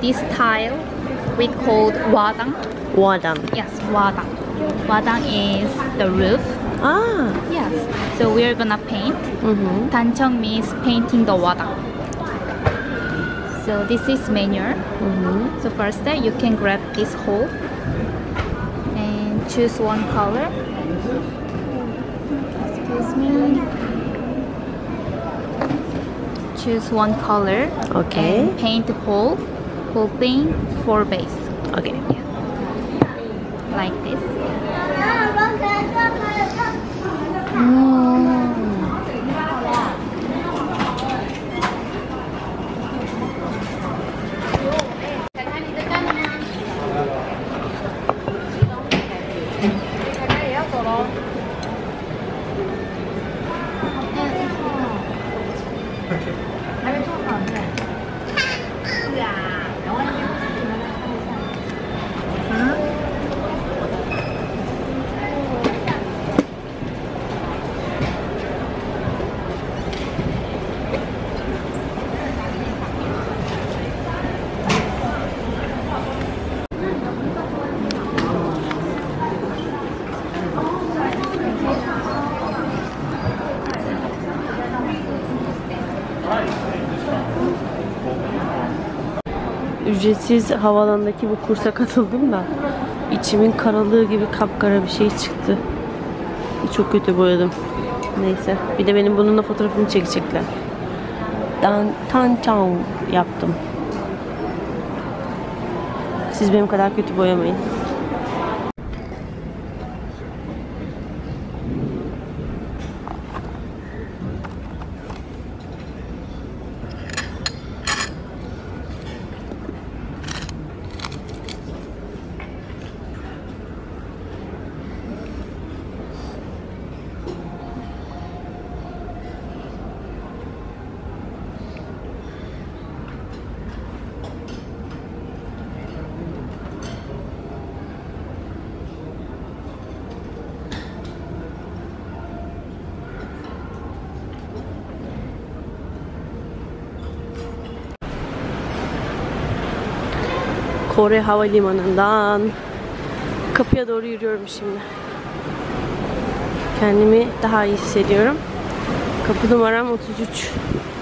this tile we called wadang. Wadang. Yes, wadang. Wadang is the roof. Ah. Yes. So we are gonna paint. Tancheong means painting the wadang. So this is manual. So first you can grab this hole and choose one color. Excuse me. Choose one color. Okay. And paint the whole thing for base. Okay. Yeah. Like this. Ücretsiz havaalanındaki bu kursa katıldım da içimin karalığı gibi kapkara bir şey çıktı. Çok kötü boyadım. Neyse. Bir de benim bununla fotoğrafımı çekecekler. Tancheong yaptım. Siz benim kadar kötü boyamayın. Kore Havalimanı'ndan kapıya doğru yürüyorum şimdi. Kendimi daha iyi hissediyorum. Kapı numaram 33.